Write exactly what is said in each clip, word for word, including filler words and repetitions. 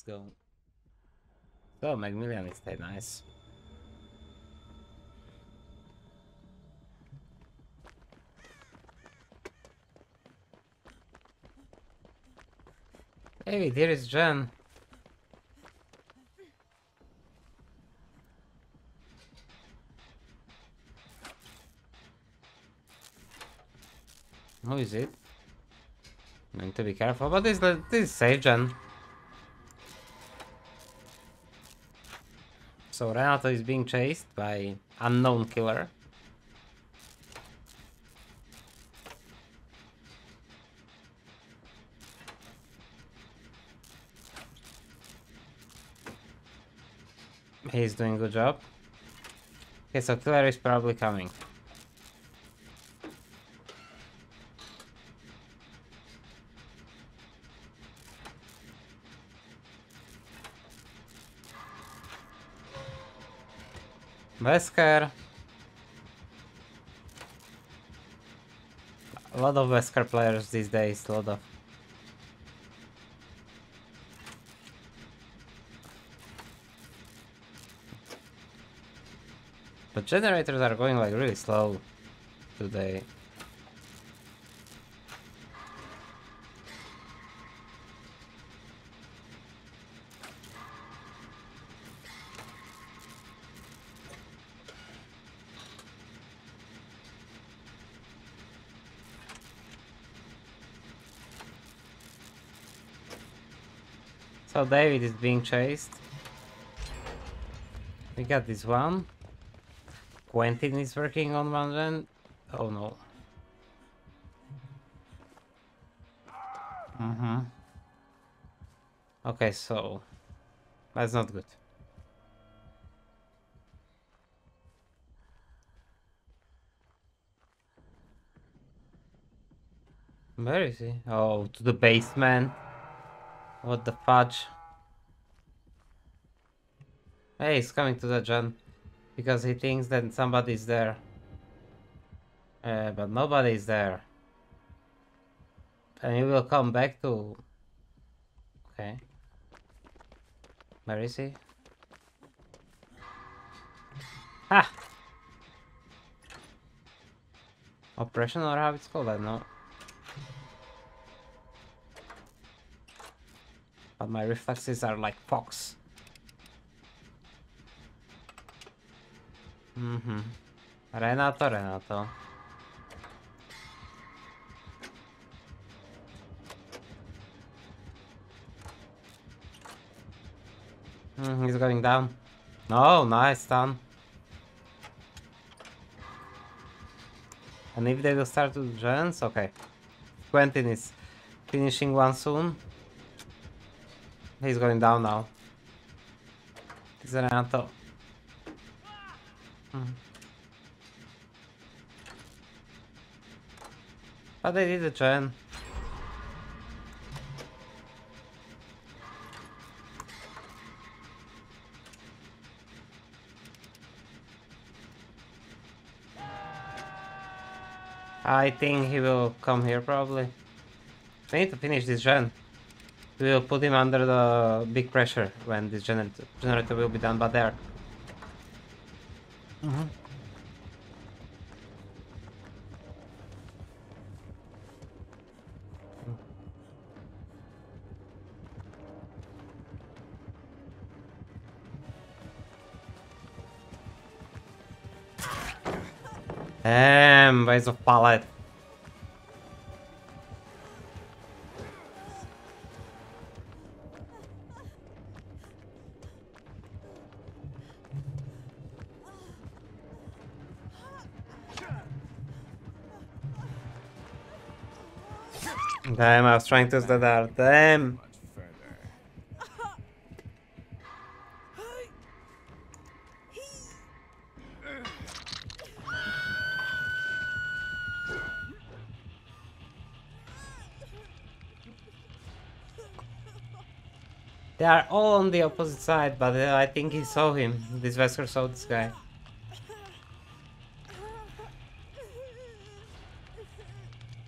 go. So, Macmillan is stay nice. Hey, there is Jen. Who is it? I need to be careful, but this, this is safe, Jen. So Renato is being chased by unknown killer. He's doing a good job. Okay, so killer is probably coming. Wesker. A lot of Wesker players these days, a lot of. But generators are going like really slow today. So David is being chased. We got this one. Quentin is working on one gen. Oh no. Mm-hmm. Okay, so that's not good. Where is he? Oh, to the basement. What the fudge? Hey, he's coming to the gen because he thinks that somebody's there. Uh, but nobody's there. And he will come back to... Okay. Where is he? Ha! Oppression or how it's called, I don't know. But my reflexes are like fox. Mm-hmm. Renato, Renato. Mm, he's going down. Oh, nice stun. And if they will start with gens, okay. Quentin is finishing one soon. He's going down now. It's Renato. Mm. But they did a gen. I think he will come here probably. We need to finish this gen. We will put him under the big pressure when this generator, generator will be done, but there. Mm-hmm. Damn, ways of pallet. Damn, I was trying to use the dart. Damn. They are all on the opposite side, but uh, I think he saw him. This Wesker saw this guy.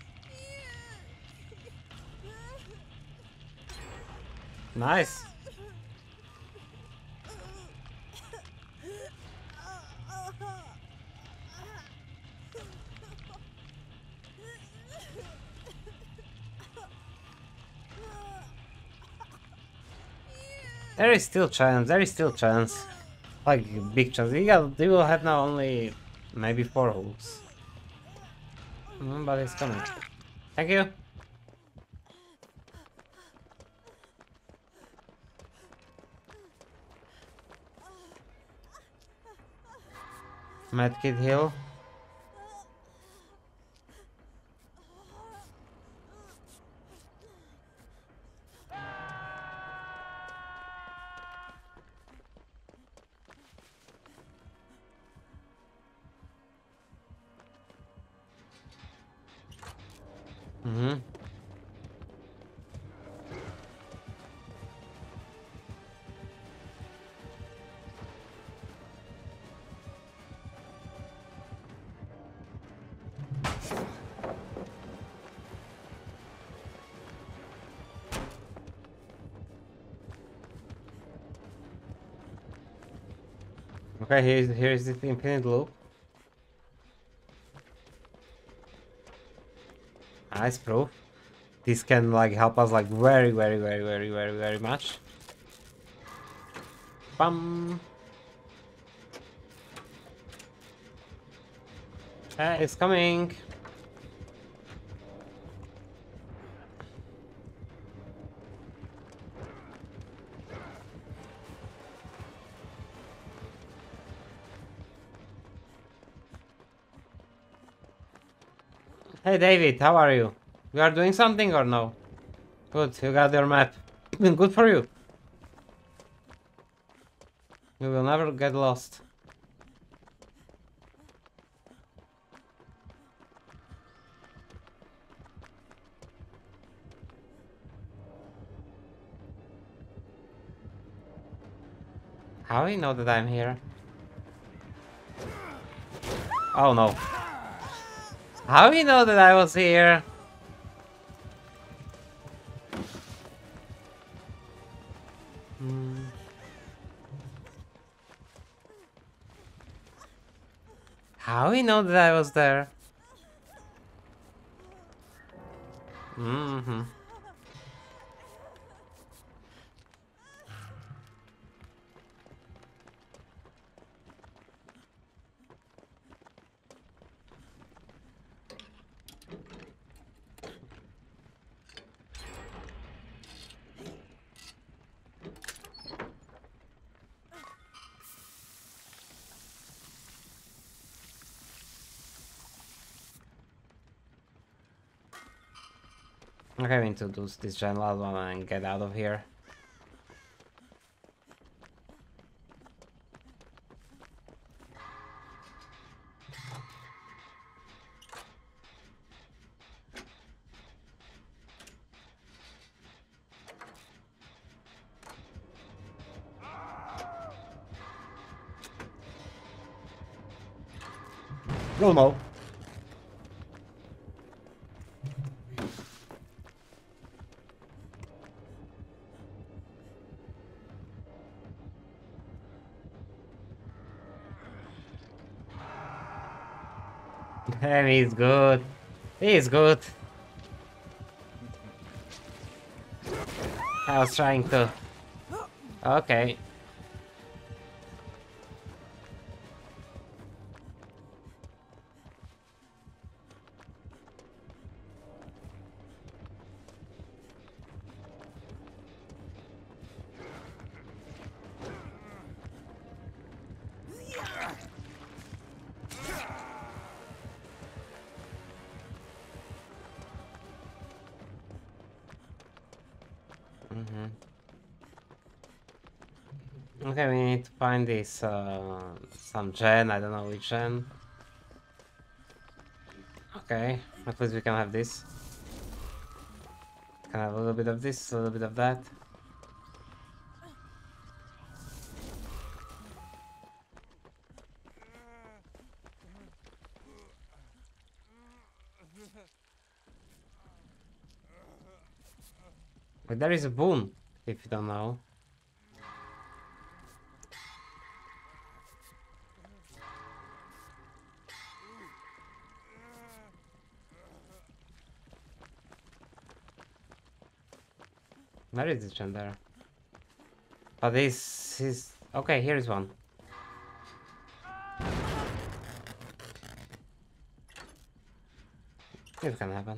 Nice. There is still chance, there is still chance. Like, big chance. We, got, we will have now only maybe four hooks. Mm, but it's coming. Thank you. Medkit heal. Mm-hmm. Okay, here's here's the infinite loop. Nice proof. This can like help us like very very very very very very much. Bum. Hey, it's coming. Hey David, how are you? You are doing something or no? Good, you got your map. Good for you. You will never get lost. How do you know that I'm here? Oh no. How do you know that I was here? Hmm. How do you know that I was there? Mm-hmm. Okay, we need to do this general one and get out of here. No, no. Damn, he's good. He's good. I was trying to. Okay. Mm-hmm. Okay, we need to find this, uh, some gen, I don't know which gen. Okay, at least we can have this. Can have a little bit of this, a little bit of that. But there is a boon, if you don't know. Where is this gen there? But this is... Okay, here is one. It can happen.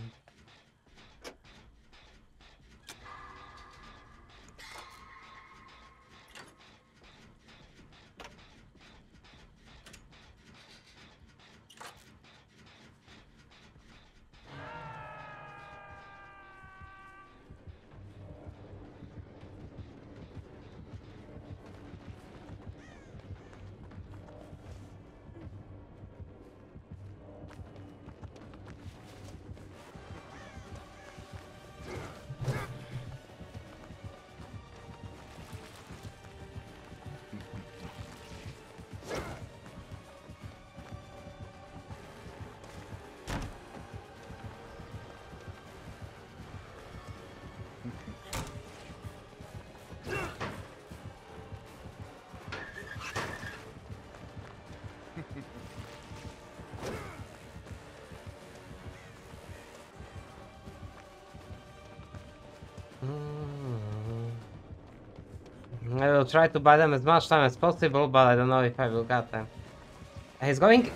I will try to buy them as much time as possible, but I don't know if I will get them. He's going...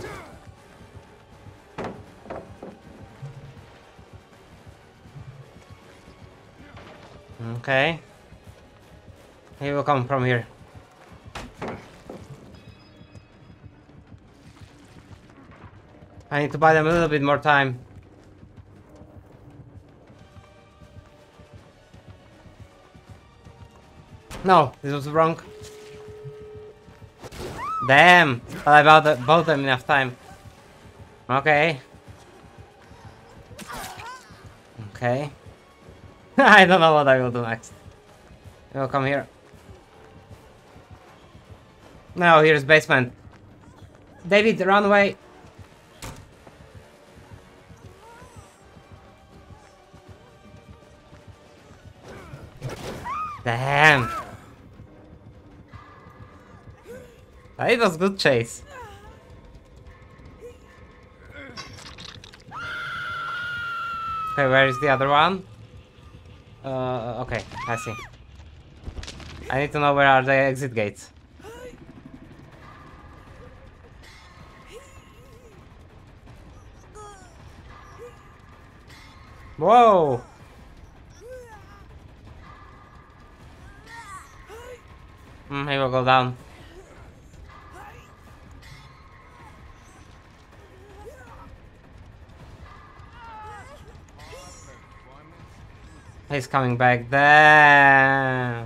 Okay. He will come from here. I need to buy them a little bit more time. No, this was wrong. Damn! But I bought, the, bought them enough time. Okay. Okay. I don't know what I will do next. He will come here. No, here's basement. David, run away! Damn! It was good chase. Okay, where is the other one? Uh, okay, I see. I need to know where are the exit gates. Whoa! Mm, he will go down. He's coming back there.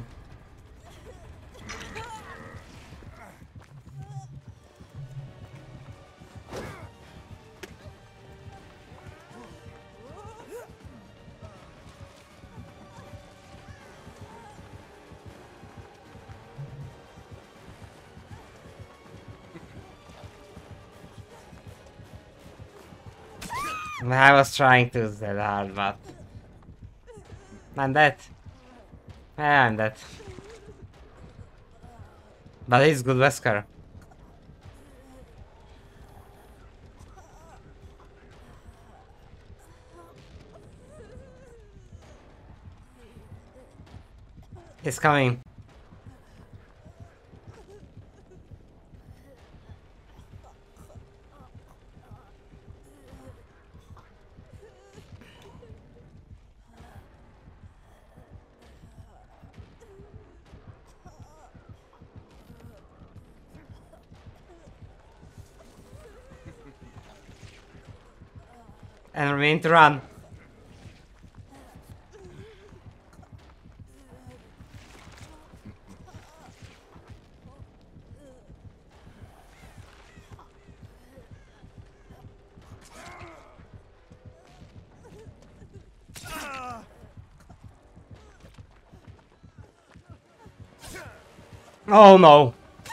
I was trying to use that hard, but I'm dead. Yeah, I'm dead. But he's good Wesker. He's coming. And remain to run. Oh no.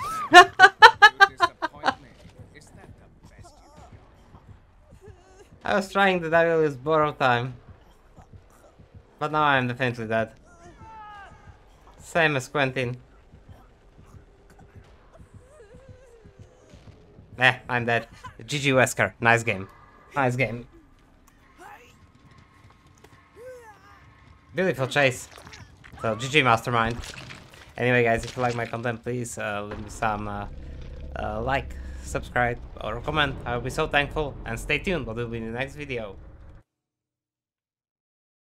I was trying the devil is borrow time. But now I am definitely dead. Same as Quentin. Eh, I'm dead. G G Wesker. Nice game. Nice game. Beautiful chase. So G G Mastermind. Anyway, guys, if you like my content, please uh, leave me some uh, uh, like, subscribe, or comment. I'll be so thankful. And stay tuned, what will be in the next video.